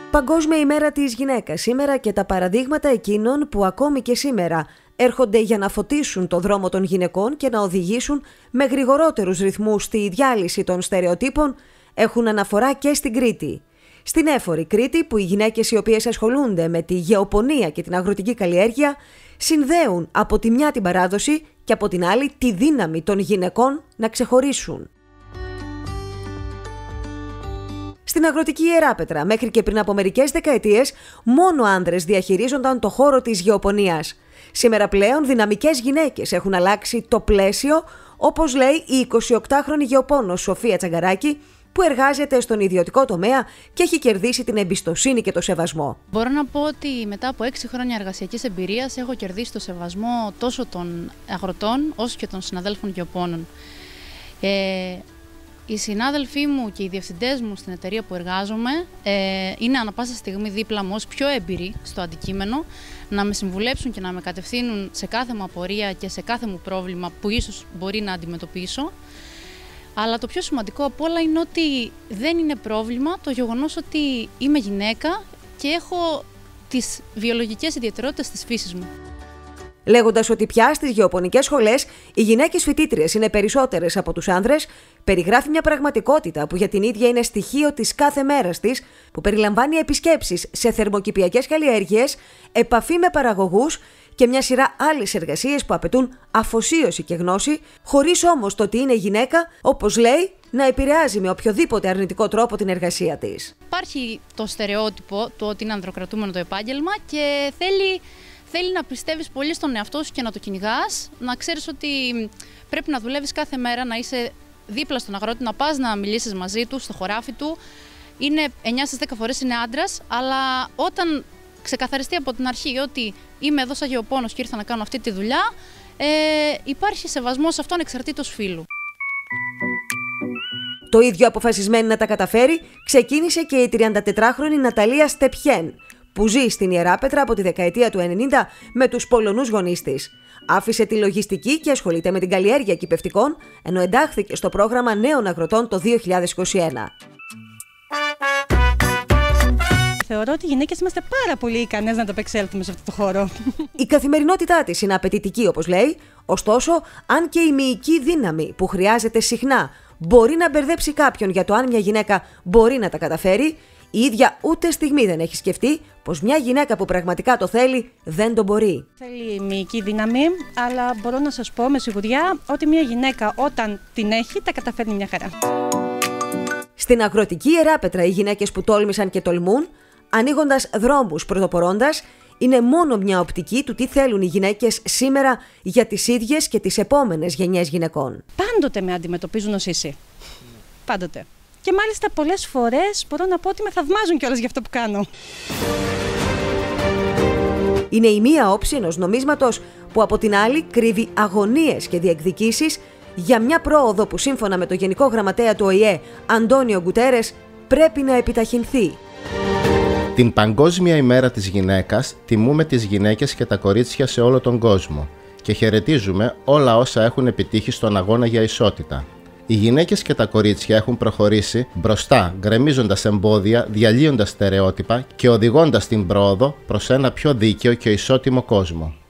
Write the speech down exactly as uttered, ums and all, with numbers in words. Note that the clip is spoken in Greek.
Παγκόσμια ημέρα της γυναίκας σήμερα και τα παραδείγματα εκείνων που ακόμη και σήμερα έρχονται για να φωτίσουν το δρόμο των γυναικών και να οδηγήσουν με γρηγορότερους ρυθμούς στη διάλυση των στερεοτύπων έχουν αναφορά και στην Κρήτη. Στην έφορη Κρήτη, που οι γυναίκες οι οποίες ασχολούνται με τη γεωπονία και την αγροτική καλλιέργεια συνδέουν από τη μια την παράδοση και από την άλλη τη δύναμη των γυναικών να ξεχωρίσουν. Στην αγροτική Ιεράπετρα, μέχρι και πριν από μερικές δεκαετίες, μόνο άνδρες διαχειρίζονταν το χώρο της γεωπονίας. Σήμερα πλέον δυναμικές γυναίκες έχουν αλλάξει το πλαίσιο, όπως λέει η εικοσιοκτάχρονη γεωπόνος Σοφία Τσαγκαράκη, που εργάζεται στον ιδιωτικό τομέα και έχει κερδίσει την εμπιστοσύνη και το σεβασμό. Μπορώ να πω ότι μετά από έξι χρόνια εργασιακής εμπειρίας έχω κερδίσει το σεβασμό τόσο των αγροτών όσο και των συναδέλφων γεωπόνων. Ε, οι συνάδελφοί μου και οι διευθυντές μου στην εταιρεία που εργάζομαι ε, είναι ανά πάσα στιγμή δίπλα μου ως πιο έμπειροι στο αντικείμενο, να με συμβουλέψουν και να με κατευθύνουν σε κάθε μου απορία και σε κάθε μου πρόβλημα που ίσως μπορεί να αντιμετωπίσω. Αλλά το πιο σημαντικό απ' όλα είναι ότι δεν είναι πρόβλημα το γεγονός ότι είμαι γυναίκα και έχω τις βιολογικές ιδιαιτερότητες της φύσης μου. Λέγοντας ότι πια στις γεωπονικές σχολές οι γυναίκες φοιτήτριες είναι περισσότερες από τους άνδρες, περιγράφει μια πραγματικότητα που για την ίδια είναι στοιχείο της κάθε μέρας της, που περιλαμβάνει επισκέψεις σε θερμοκηπιακές καλλιέργειες, επαφή με παραγωγούς και μια σειρά άλλες εργασίες που απαιτούν αφοσίωση και γνώση, χωρίς όμως το ότι είναι γυναίκα, όπως λέει, να επηρεάζει με οποιοδήποτε αρνητικό τρόπο την εργασία της. Υπάρχει το στερεότυπο του ότι είναι ανδροκρατούμενο το επάγγελμα και θέλει, θέλει να πιστεύεις πολύ στον εαυτό σου και να το κυνηγάς, να ξέρεις ότι πρέπει να δουλεύεις κάθε μέρα, να είσαι δίπλα στον αγρότη, να πας να μιλήσεις μαζί του, στο χωράφι του. Είναι εννιά στις δέκα φορές είναι άντρας, αλλά όταν ξεκαθαριστεί από την αρχή ότι είμαι εδώ σαν γεωπόνος και ήρθα να κάνω αυτή τη δουλειά, ε, υπάρχει σεβασμός σε αυτόν εξαρτήτως φύλου. Το ίδιο αποφασισμένη να τα καταφέρει ξεκίνησε και η τριαντατετράχρονη Ναταλία Στεπιέν, που ζει στην Ιεράπετρα από τη δεκαετία του ενενήντα με τους Πολωνούς γονείς της. Άφησε τη λογιστική και ασχολείται με την καλλιέργεια κυπευτικών, ενώ εντάχθηκε στο πρόγραμμα νέων αγροτών το δύο χιλιάδες είκοσι ένα. Θεωρώ ότι οι γυναίκες είμαστε πάρα πολύ ικανές να το απεξέλθουμε σε αυτό το χώρο. Η καθημερινότητά της είναι απαιτητική, όπως λέει, ωστόσο, αν και η μυϊκή δύναμη που χρειάζεται συχνά μπορεί να μπερδέψει κάποιον για το αν μια γυναίκα μπορεί να τα καταφέρει, η ίδια ούτε στιγμή δεν έχει σκεφτεί πως μια γυναίκα που πραγματικά το θέλει δεν το μπορεί. Θέλει μυϊκή δύναμη, αλλά μπορώ να σας πω με σιγουριά ότι μια γυναίκα όταν την έχει τα καταφέρνει μια χαρά. Στην αγροτική Ιεράπετρα οι γυναίκες που τόλμησαν και τολμούν, ανοίγοντας δρόμους πρωτοπορώντας, είναι μόνο μια οπτική του τι θέλουν οι γυναίκες σήμερα για τις ίδιες και τις επόμενες γενιές γυναικών. Πάντοτε με αντιμετωπίζουν ως ίση. Πάντοτε. Και μάλιστα πολλές φορές μπορώ να πω ότι με θαυμάζουν κιόλας για αυτό που κάνω. Είναι η μία όψη ενός νομίσματος που από την άλλη κρύβει αγωνίες και διεκδικήσεις για μια πρόοδο που σύμφωνα με το Γενικό Γραμματέα του Ο Η Ε, Αντώνιο Γκουτέρες, πρέπει να επιταχυνθεί. Την Παγκόσμια ημέρα της γυναίκας τιμούμε τις γυναίκες και τα κορίτσια σε όλο τον κόσμο και χαιρετίζουμε όλα όσα έχουν επιτύχει στον αγώνα για ισότητα. Οι γυναίκες και τα κορίτσια έχουν προχωρήσει μπροστά, γκρεμίζοντας εμπόδια, διαλύοντας στερεότυπα και οδηγώντας την πρόοδο προς ένα πιο δίκαιο και ισότιμο κόσμο.